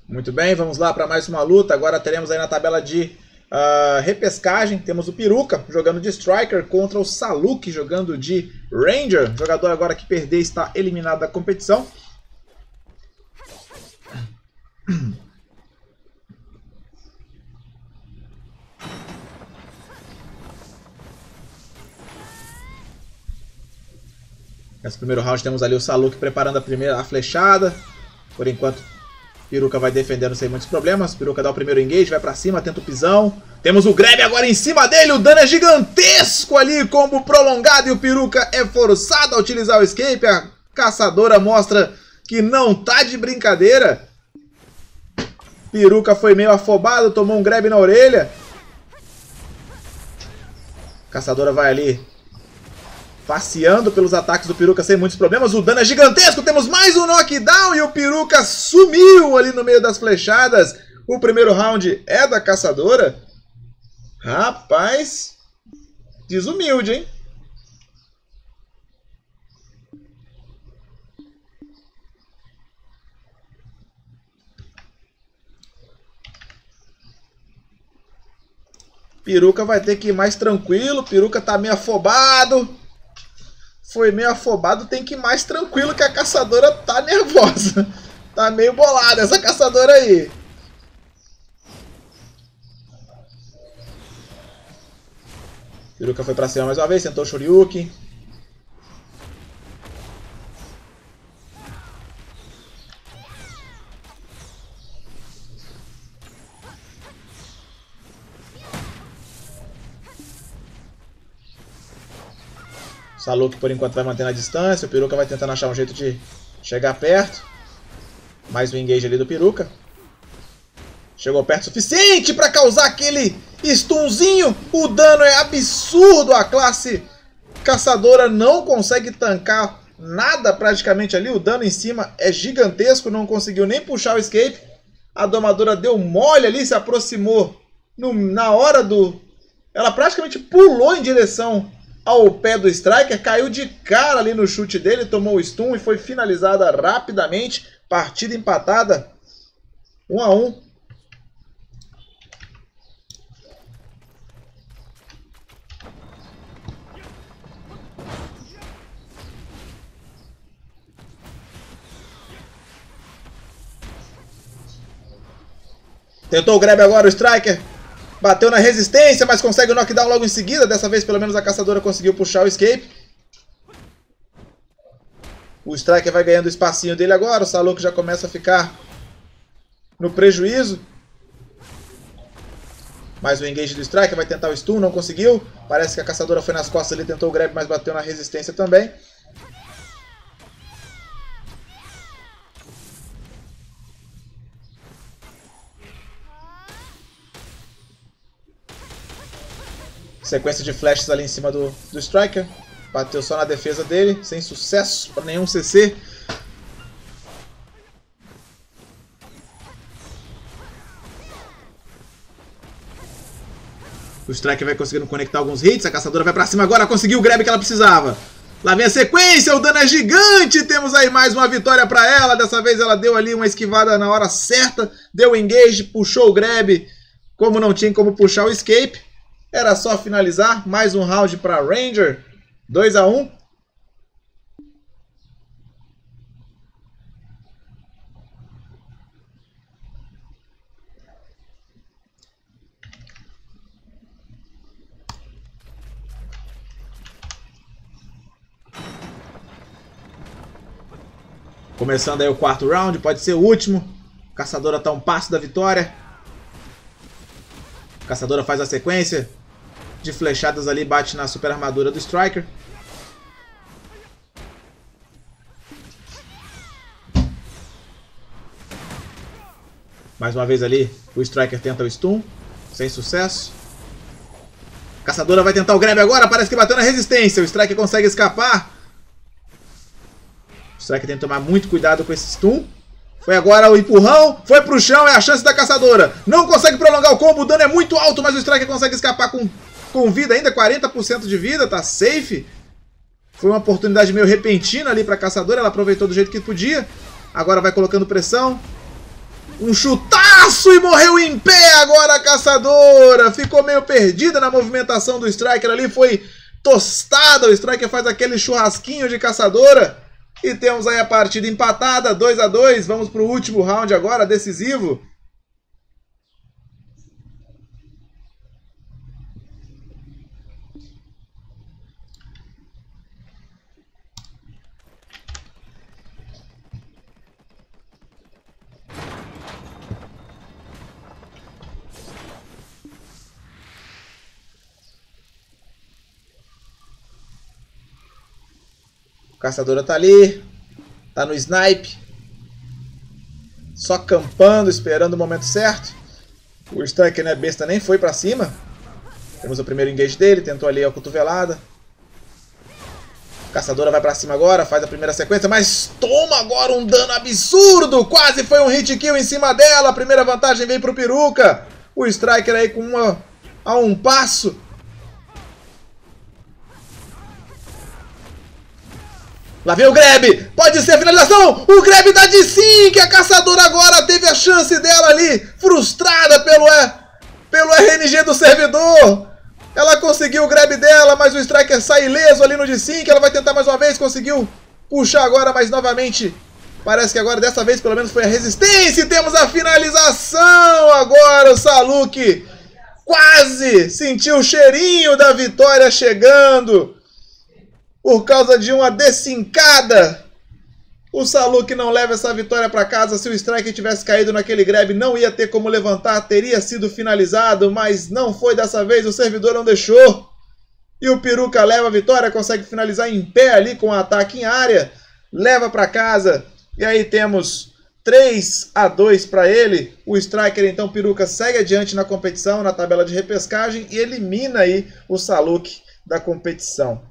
Muito bem, vamos lá para mais uma luta. Agora teremos aí na tabela de repescagem, temos o Piruka jogando de Striker contra o Saluk jogando de Ranger. O jogador agora que perder está eliminado da competição. Nesse primeiro round temos ali o Saluk preparando a flechada. Por enquanto, Piruka vai defendendo sem muitos problemas. Piruka dá o primeiro engage, vai pra cima, tenta o pisão. Temos o grab agora em cima dele, o dano é gigantesco ali, combo prolongado e o Piruka é forçado a utilizar o escape. A caçadora mostra que não tá de brincadeira. Piruka foi meio afobado, tomou um grab na orelha. A caçadora vai ali passeando pelos ataques do Piruka sem muitos problemas. O dano é gigantesco. Temos mais um knockdown e o Piruka sumiu ali no meio das flechadas. O primeiro round é da caçadora. Rapaz, desumilde, hein? Piruka vai ter que ir mais tranquilo. Piruka tá meio afobado. Foi meio afobado, tem que ir mais tranquilo que a caçadora tá nervosa. Tá meio bolada essa caçadora aí. Piruka foi pra cima mais uma vez, tentou o Shoryuken. Saluk por enquanto vai mantendo a distância, o Piruka vai tentando achar um jeito de chegar perto. Mais um engage ali do Piruka. Chegou perto o suficiente para causar aquele stunzinho. O dano é absurdo, a classe caçadora não consegue tancar nada praticamente ali. O dano em cima é gigantesco, não conseguiu nem puxar o escape. A domadora deu mole ali, se aproximou na hora do... Ela praticamente pulou em direção ao pé do Striker, caiu de cara ali no chute dele, tomou o stun e foi finalizada rapidamente. Partida empatada, 1 a 1. Tentou o grab agora o Striker. Bateu na resistência, mas consegue o knockdown logo em seguida. Dessa vez, pelo menos, a caçadora conseguiu puxar o escape. O Striker vai ganhando o espacinho dele agora. O Saluk já começa a ficar no prejuízo. Mais um engage do Striker. Vai tentar o stun, não conseguiu. Parece que a caçadora foi nas costas ali, tentou o grab, mas bateu na resistência também. Sequência de flashes ali em cima do Striker. Bateu só na defesa dele, sem sucesso para nenhum CC. O Striker vai conseguindo conectar alguns hits. A caçadora vai para cima agora, conseguiu o grab que ela precisava. Lá vem a sequência, o dano é gigante. Temos aí mais uma vitória para ela. Dessa vez ela deu ali uma esquivada na hora certa. Deu o engage, puxou o grab. Como não tinha como puxar o escape, era só finalizar. Mais um round para Ranger. 2 a 1. Começando aí o quarto round, pode ser o último. A caçadora está a um passo da vitória. A caçadora faz a sequência de flechadas ali, bate na super armadura do Striker. Mais uma vez ali, o Striker tenta o stun, sem sucesso. A caçadora vai tentar o grab agora, parece que bateu na resistência. O Striker consegue escapar. O Striker tem que tomar muito cuidado com esse stun. Foi agora o empurrão, foi pro chão, é a chance da caçadora. Não consegue prolongar o combo, o dano é muito alto, mas o Striker consegue escapar com vida ainda, 40% de vida, tá safe. Foi uma oportunidade meio repentina ali pra caçadora, ela aproveitou do jeito que podia. Agora vai colocando pressão. Um chutaço e morreu em pé agora a caçadora. Ficou meio perdida na movimentação do Striker ali. Foi tostada. O Striker faz aquele churrasquinho de caçadora. E temos aí a partida empatada, 2-2. Vamos para o último round agora, decisivo. A caçadora tá ali, tá no snipe, só campando, esperando o momento certo. O Striker não é besta, nem foi pra cima. Temos o primeiro engage dele, tentou ali a cotovelada. A caçadora vai pra cima agora, faz a primeira sequência, mas toma agora um dano absurdo. Quase foi um hit kill em cima dela. A primeira vantagem vem pro Piruca. O Striker aí com a um passo. Lá vem o grab, pode ser a finalização, o grab dá de sim, que a caçadora agora teve a chance dela ali, frustrada pelo RNG do servidor. Ela conseguiu o grab dela, mas o Striker sai ileso ali no de 5, ela vai tentar mais uma vez, conseguiu puxar agora, mas novamente, parece que agora dessa vez pelo menos foi a resistência, e temos a finalização agora, o Saluk quase sentiu o cheirinho da vitória chegando. Por causa de uma desincada, o Saluk não leva essa vitória para casa. Se o Striker tivesse caído naquele grab, não ia ter como levantar, teria sido finalizado, mas não foi dessa vez, o servidor não deixou. E o Piruca leva a vitória, consegue finalizar em pé ali com um ataque em área, leva para casa. E aí temos 3-2 para ele. O Striker, então, Piruca segue adiante na competição, na tabela de repescagem, e elimina aí o Saluk da competição.